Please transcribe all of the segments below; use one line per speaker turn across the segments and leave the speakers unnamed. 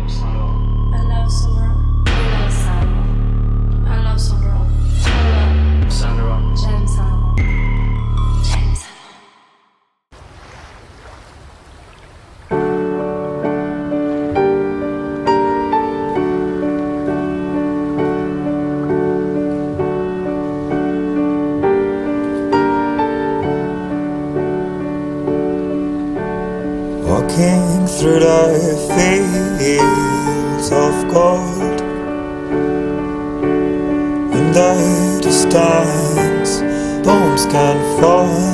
I love Sandra. I love Sandra. I love Sandra. I love
Sandra.
J'aime Sandra. J'aime Sandra.
Walking through the fields of gold, in the distance bombs can fall.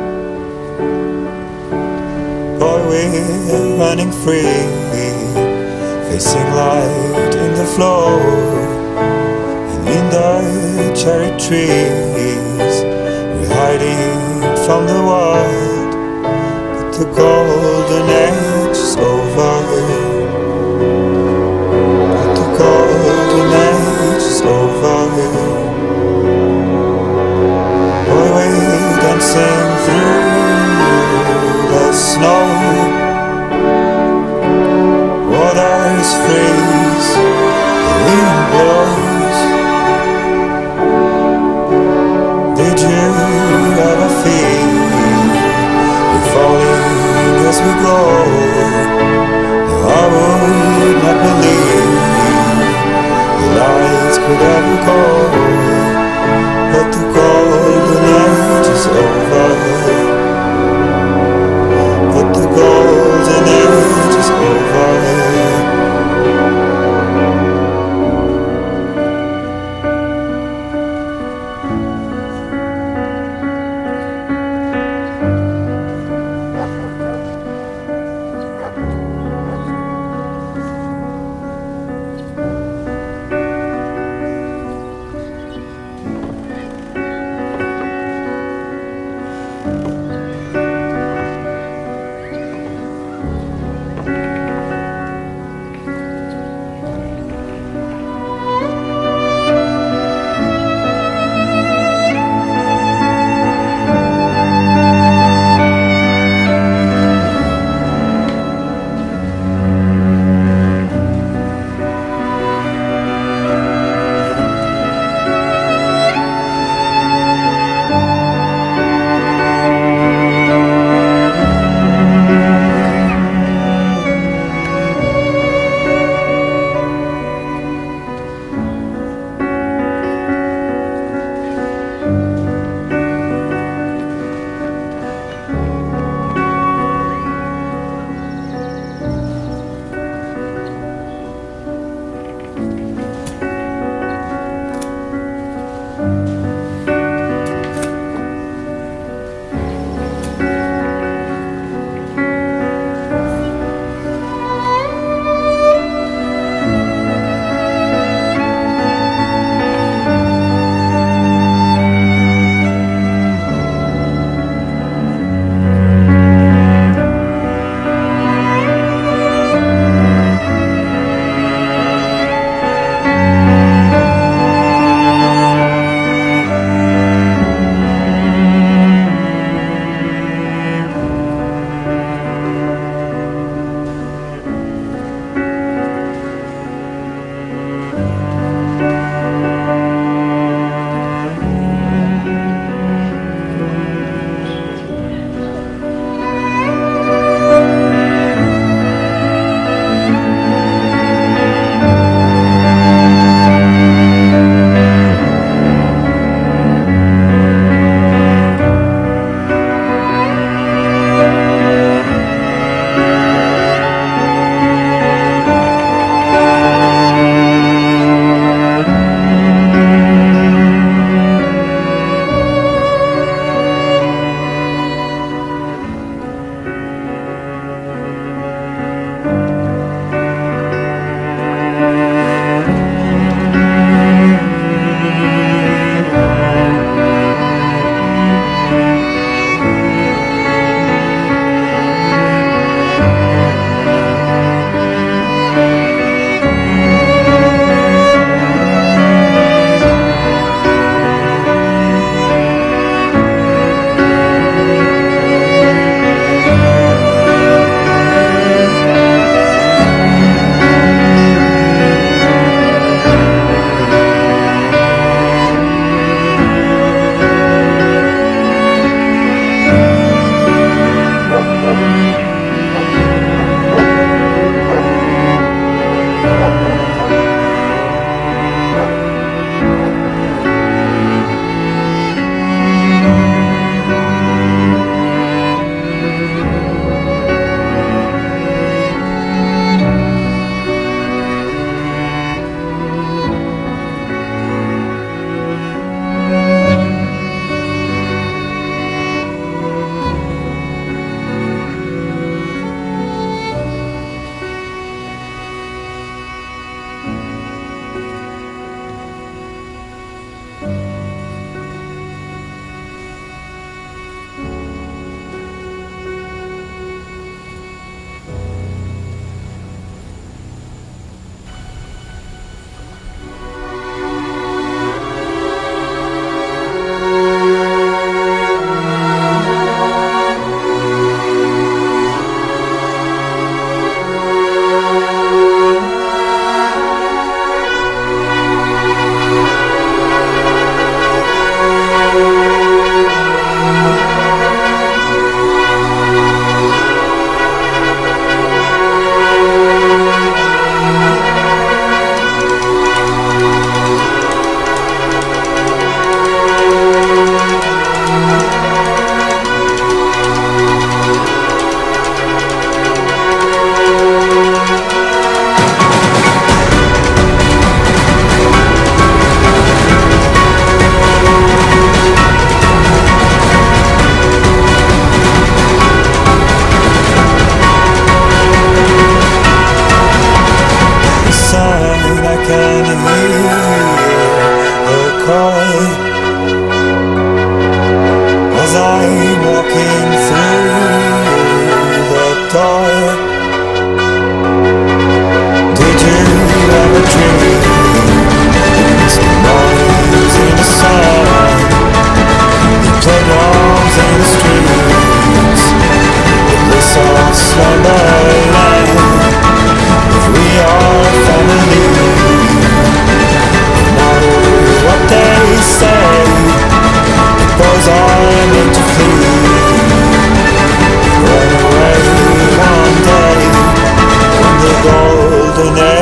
Boy, we're running free, facing light in the flow, and in the cherry trees we're hiding from the world. The golden age is over. But the golden age is over. Boy, we're dancing through the snow. Waters freeze, the wind blows. Did you ever feel we're falling as we go? No, I would not believe the lights could ever go. But the golden age is over. But the golden age is over.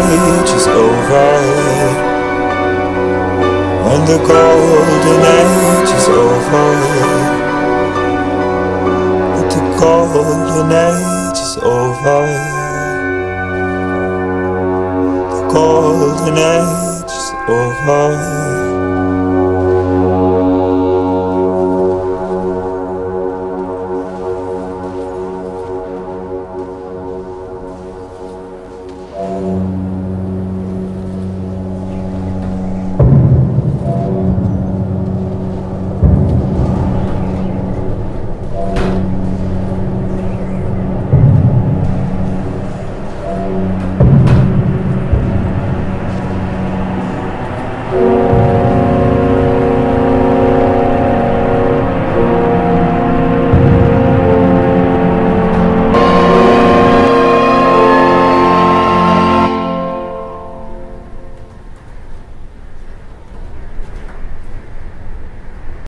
age is over, when the golden age is over, but the golden age is over, the golden age is over.